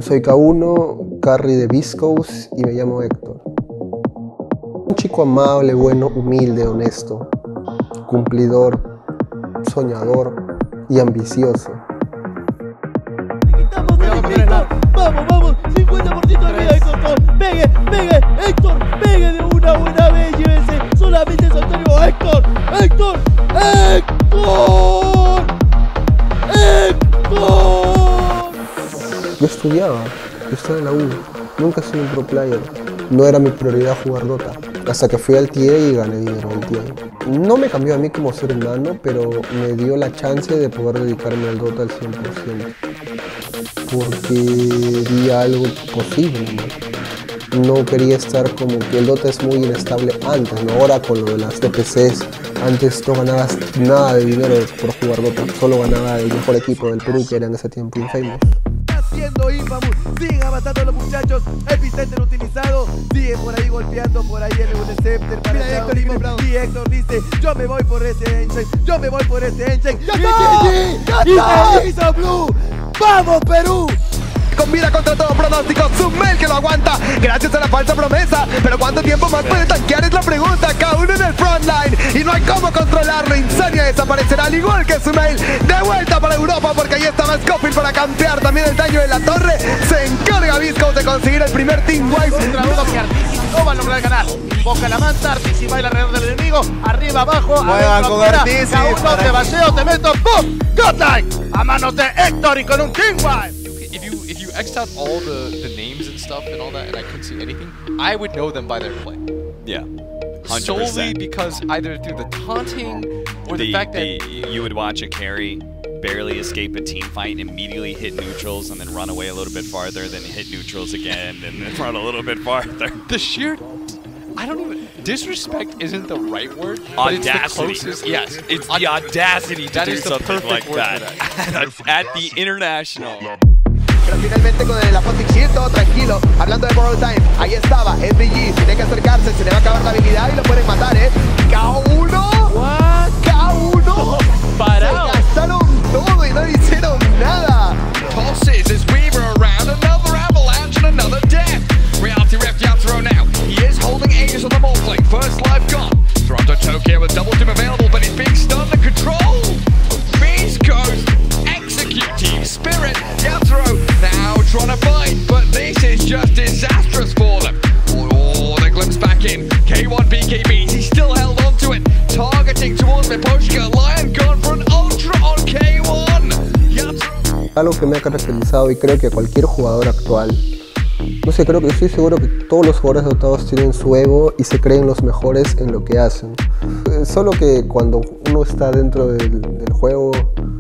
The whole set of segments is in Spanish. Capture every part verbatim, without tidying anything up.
Soy K uno, carry de Beast Coast y me llamo Héctor. Un chico amable, bueno, humilde, honesto, cumplidor, soñador y ambicioso. Vamos, vamos, cincuenta por ciento arriba, Héctor. Pegue, pegue, Héctor, pegue de una buena vez, llévese solamente Santario. Héctor, Héctor, Héctor, Héctor. Yo estudiaba, yo estaba en la U, nunca he sido un pro player. No era mi prioridad jugar Dota, hasta que fui al T A y gané dinero al T A. No me cambió a mí como ser humano, pero me dio la chance de poder dedicarme al Dota al cien por ciento. Porque vi algo posible, ¿no? No quería estar como que el Dota es muy inestable antes, ¿no? Ahora con lo de las D P Cs, antes no ganabas nada de dinero por jugar Dota, solo ganaba el mejor equipo del Perú, que era en ese tiempo Infamous. Haciendo Infamous, siguen avanzando los muchachos, Epicenter utilizado, sigue por ahí golpeando por ahí el Unicenter para mira, Héctor, y, y Héctor dice, yo me voy por ese Engine, yo me voy por ese Engine, ¡ya está! ¡Ya está! ¡Hizo Blue! ¡Vamos, Perú! Combina contra todo pronóstico, Summel que lo aguanta gracias a la falsa promesa, pero ¿cuánto tiempo más puede tanquear? Es la pregunta. K uno en el frontline y no hay cómo controlarlo. Insania desaparecerá al igual que Summel. De vuelta para Europa porque ahí está Scofield para campear también el daño de la torre. Se encarga Visco de conseguir el primer team wipe contra uno que Artici no va a lograr ganar. Boca la manta, Artici baila alrededor del enemigo, arriba, abajo, muevan con Artici, K uno te vacío, te meto, ¡boom! Godlike a manos de Héctor y con un team wipe. If you if you X'd out all the, the names and stuff and all that and I couldn't see anything, I would know them by their play. Yeah. one hundred percent. Solely because either through the taunting or the, the fact that the, you would watch a carry barely escape a team fight and immediately hit neutrals and then run away a little bit farther, then hit neutrals again and then run a little bit farther. The sheer, I don't even, disrespect isn't the right word. Audacity. It's the closest, yes. It's the audacity to that do is the something perfect like word that, for that. at the international. Pero finalmente con el Apotic Shield todo tranquilo. Hablando de Borrow Time, ahí estaba S V G, tiene que acercarse, se le va a acabar la habilidad y lo pueden matar, ¿eh? K uno, What? K uno, Parado. se gastaron todo y no hicieron nada. Tosses as Weaver around, another avalanche and another death. Reality Ref Yatro now, he is holding Aegis on the ball plate, first life gone. Toronto Tokyo with double team available, but he's being stunned and controlled. Beast Coast, execute Team Spirit, Yatro now trying to fight, but this is just disastrous for them. Oh, they glimpse back in, K one B K Bs, he still held on to it, targeting towards Miposhka, Lion gone for an ultra on K one. Yatro. Algo que me ha caracterizado y creo que cualquier jugador actual, no sé, creo que estoy seguro que todos los jugadores dotados tienen su ego y se creen los mejores en lo que hacen. Eh, solo que cuando uno está dentro del, del juego,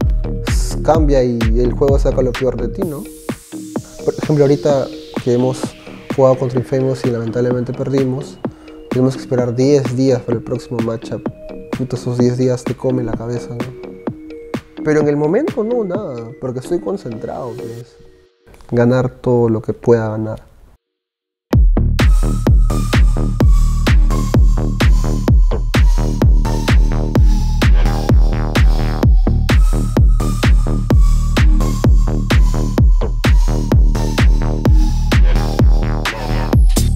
cambia y el juego saca lo peor de ti, ¿no? Por ejemplo, ahorita que hemos jugado contra Infamous y lamentablemente perdimos, tenemos que esperar diez días para el próximo matchup. Puta, esos diez días te come la cabeza, ¿no? Pero en el momento no, nada, porque estoy concentrado, pues. Ganar todo lo que pueda ganar.